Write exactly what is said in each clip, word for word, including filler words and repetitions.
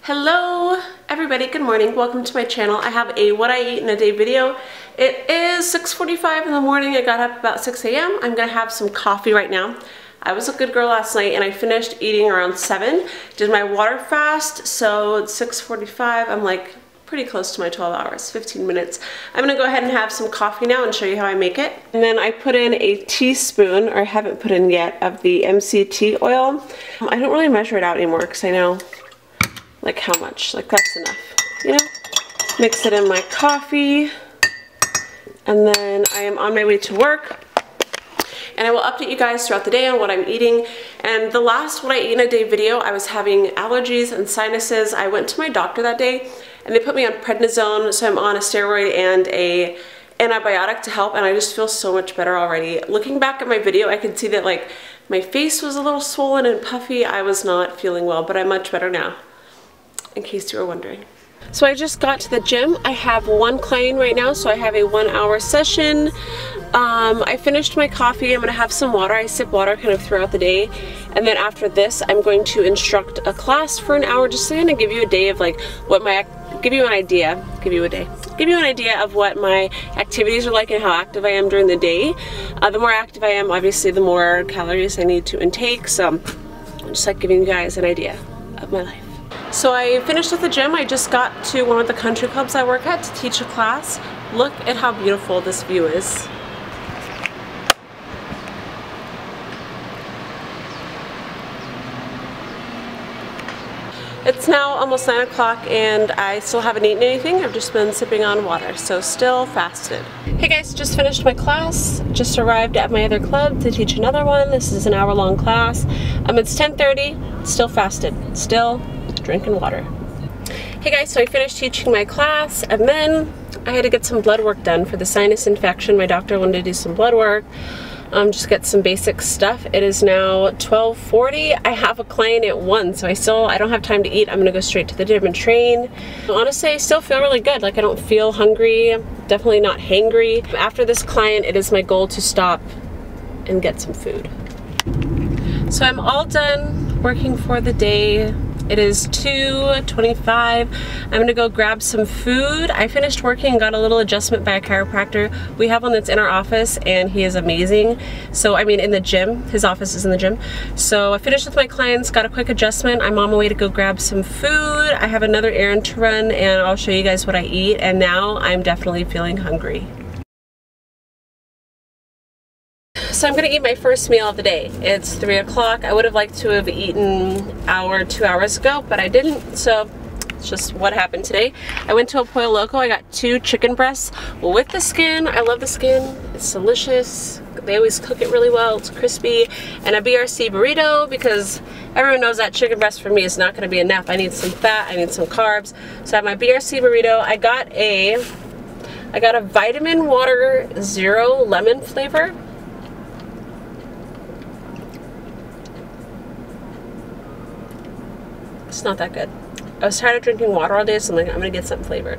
Hello everybody, good morning. Welcome to my channel. I have a what I eat in a day video. It is six forty-five in the morning. I got up about six A M I'm gonna have some coffee right now. I was a good girl last night and I finished eating around seven. Did my water fast, so it's six forty-five. I'm like pretty close to my twelve hours, fifteen minutes. I'm gonna go ahead and have some coffee now and show you how I make it. And then I put in a teaspoon, or I haven't put in yet, of the M C T oil. I don't really measure it out anymore because I know like how much, like that's enough, you know? Mix it in my coffee, and then I am on my way to work. And I will update you guys throughout the day on what I'm eating. And the last what I eat in a day video, I was having allergies and sinuses. I went to my doctor that day and they put me on prednisone, so I'm on a steroid and a antibiotic to help, and I just feel so much better already. Looking back at my video, I can see that like my face was a little swollen and puffy. I was not feeling well, but I'm much better now, in case you were wondering. So I just got to the gym. I have one client right now, so I have a one hour session. Um, I finished my coffee. I'm gonna have some water. I sip water kind of throughout the day. And then after this, I'm going to instruct a class for an hour, just to kind of give you a day of like what my, give you an idea, give you a day, give you an idea of what my activities are like and how active I am during the day. Uh, the more active I am, obviously, the more calories I need to intake. So I'm just like giving you guys an idea of my life. So I finished at the gym. I just got to one of the country clubs I work at to teach a class. Look at how beautiful this view is. It's now almost nine o'clock and I still haven't eaten anything. I've just been sipping on water, so still fasted. Hey guys, just finished my class. Just arrived at my other club to teach another one. This is an hour long class. Um, it's ten thirty, still fasted, still drinking water. Hey guys, so I finished teaching my class and then I had to get some blood work done for the sinus infection. My doctor wanted to do some blood work. Um, just get some basic stuff. It is now twelve forty. I have a client at one, so I still, I don't have time to eat. I'm gonna go straight to the gym and train. Honestly, I still feel really good. Like I don't feel hungry, definitely not hangry. After this client, it is my goal to stop and get some food. So I'm all done working for the day. It is two twenty-five. I'm gonna go grab some food. I finished working and got a little adjustment by a chiropractor. We have one that's in our office and he is amazing. So, I mean in the gym, his office is in the gym. So I finished with my clients, got a quick adjustment. I'm on my way to go grab some food. I have another errand to run and I'll show you guys what I eat. And now I'm definitely feeling hungry. So I'm gonna eat my first meal of the day. It's three o'clock. I would have liked to have eaten an hour, two hours ago, but I didn't, so it's just what happened today. I went to a Pollo Loco. I got two chicken breasts with the skin. I love the skin. It's delicious. They always cook it really well. It's crispy. And a B R C burrito, because everyone knows that chicken breast for me is not gonna be enough. I need some fat, I need some carbs. So I have my B R C burrito. I got a, I got a vitamin water zero lemon flavor. It's not that good. I was tired of drinking water all day, so I'm like, I'm gonna get something flavored.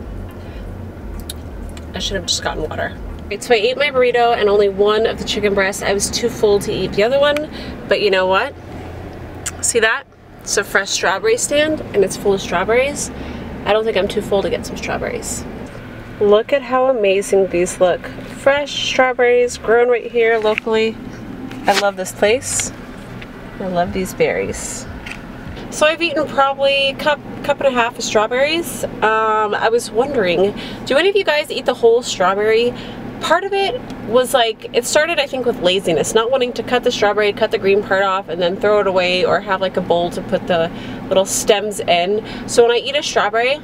I should have just gotten water. Right, so I ate my burrito and only one of the chicken breasts. I was too full to eat the other one, but you know what? See that? It's a fresh strawberry stand and it's full of strawberries. I don't think I'm too full to get some strawberries. Look at how amazing these look. Fresh strawberries grown right here locally. I love this place. I love these berries. So I've eaten probably a cup, cup and a half of strawberries. Um, I was wondering, do any of you guys eat the whole strawberry? Part of it was like, it started I think with laziness, not wanting to cut the strawberry, cut the green part off and then throw it away, or have like a bowl to put the little stems in. So when I eat a strawberry,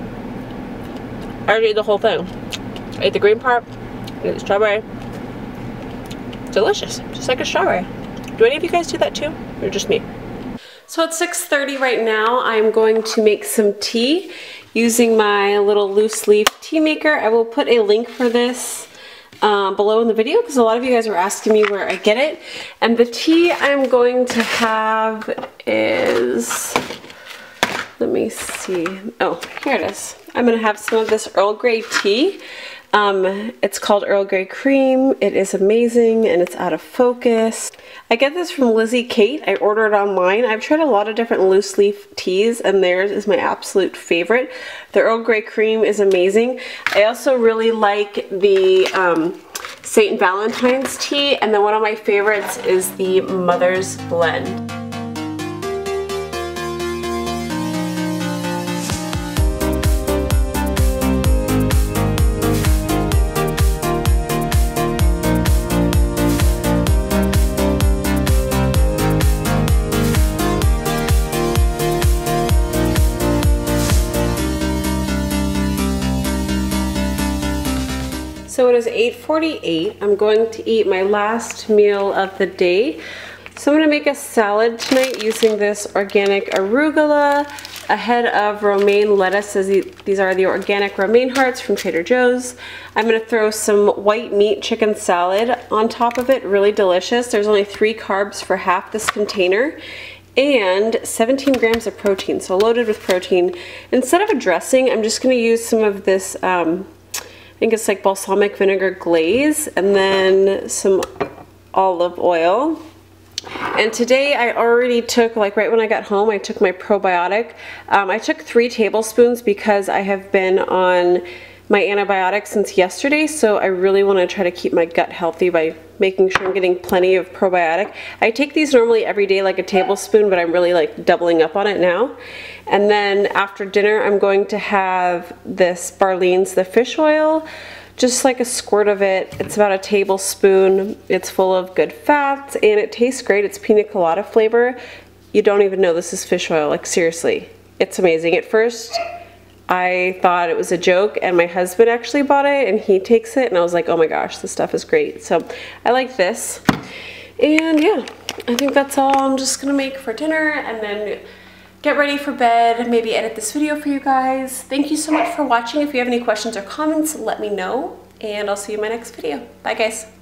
I already eat the whole thing. I ate the green part, I ate the strawberry. Delicious, just like a strawberry. Do any of you guys do that too, or just me? So it's six thirty right now. I'm going to make some tea using my little loose leaf tea maker. I will put a link for this um, below in the video because a lot of you guys were asking me where I get it. And the tea I'm going to have is, let me see. Oh, here it is. I'm gonna have some of this Earl Grey tea. Um, it's called Earl Grey Cream. It is amazing and it's out of focus. I get this from Lizzie Kate. I ordered it online. I've tried a lot of different loose leaf teas and theirs is my absolute favorite. The Earl Grey Cream is amazing. I also really like the um, Saint Valentine's tea, and then one of my favorites is the Mother's Blend. So it is eight forty-eight. I'm going to eat my last meal of the day. So I'm going to make a salad tonight using this organic arugula, a head of romaine lettuce. These are the organic romaine hearts from Trader Joe's. I'm going to throw some white meat chicken salad on top of it. Really delicious. There's only three carbs for half this container and seventeen grams of protein, so loaded with protein. Instead of a dressing, I'm just going to use some of this um, I think it's like balsamic vinegar glaze, and then some olive oil. And today I already took, like right when I got home, I took my probiotic. Um, I took three tablespoons because I have been on my antibiotics since yesterday, so I really want to try to keep my gut healthy by making sure I'm getting plenty of probiotic. I take these normally every day like a tablespoon, but I'm really like doubling up on it now. And then after dinner, I'm going to have this Barlean's, the fish oil, just like a squirt of it. It's about a tablespoon. It's full of good fats and it tastes great. It's pina colada flavor. You don't even know this is fish oil, like seriously. It's amazing. At first, I thought it was a joke, and my husband actually bought it and he takes it and I was like, oh my gosh, this stuff is great. So I like this. And yeah, I think that's all I'm just gonna make for dinner and then get ready for bed, maybe edit this video for you guys. Thank you so much for watching. If you have any questions or comments, let me know, and I'll see you in my next video. Bye guys.